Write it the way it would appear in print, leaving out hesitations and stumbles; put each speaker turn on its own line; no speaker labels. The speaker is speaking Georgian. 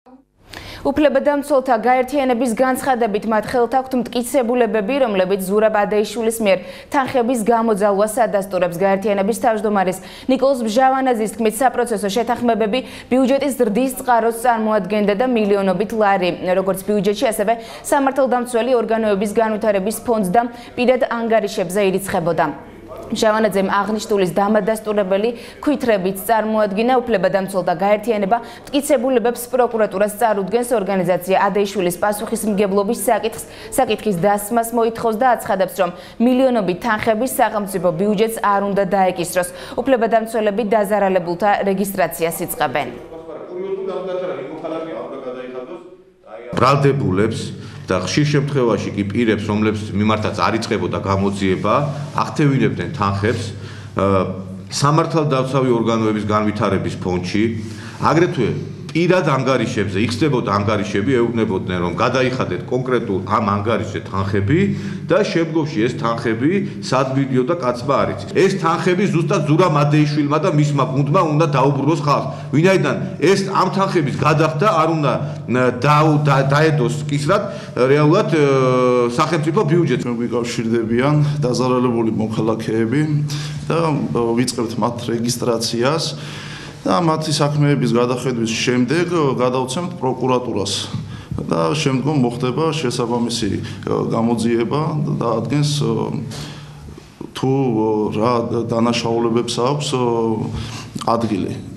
უფლებადამცველთა გაერთიანების განცხადებით მათ ხელთ აქვთ მტკიცებულებები, რომლებიც ზურაბ ადეიშვილის მიერ თანხების გამოძალვას ადასტურებს. გაერთიანების თავმჯდომარის ნიკოლოზ ბჟავანაძის თქმით, საპროცესო შეთანხმებები ბიუჯეტის ზრდის წყაროს წარმოადგენდა და მილიონობით ლარი, როგორც ბიუჯეტში, ასევე სამართალდამცველი ორგანოების განვითარების ფონდს და პირად ანგარიშებზე ირიცხებოდა. ჟავანაძემ აღნიშნულის დამადასტურებელი ქვითრებით წარმოადგინა უფლებადამცველთა გაერთიანება მტკიცებულებებს პროკურატურას წარუდგენს ორგანიზაცია ადეიშვილის პასუხისმგებლობის საკითხის დასმას მოითხოვს და აცხადებს, რომ მილიონობით თანხების სახელმწიფო ბიუჯეტს არ უნდა დაეკისროს. უფლებადამცველები დაზარალებულთა რეგისტრაციას იწყებენ.
ბრალდებულებს და ხშირ შემთხვევაში კი პირებს, რომლებს მიმართაც არ იწყებოდა გამოძიება, აღთევინებდნენ თანხებს სამართალდამცავი ორგანოების განვითარების ფონდში, აგრეთვე პირად ანგარიშებზე იხსნებოდა ანგარიშები, ეუბნებოდნენ, რომ გადაიხადეთ კონკრეტულ ამ ანგარიშზე თანხები და შემდგომში ეს თანხები სად მიდიოდა კაცმა არ იცის. ეს თანხები ზუსტად ზურაბ ადეიშვილმა და მისმა გუნდმა უნდა დაუბრუნოს ხალხს. ვინაიდან ეს ამ თანხების გადახდა არ უნდა დაედოს კისრად რეალურად სახელმწიფო ბიუჯეტს.
გვიკავშირდებიან დაზარალებული მოქალაქეები და ვიწყებთ მათ რეგისტრაციას. და მათი საქმეების გადახედვის შემდეგ გადავცემთ პროკურატურას და შემდგომ მოხდება შესაბამისი გამოძიება და ადგენს თუ რა დანაშაულებებს აქვს ადგილი.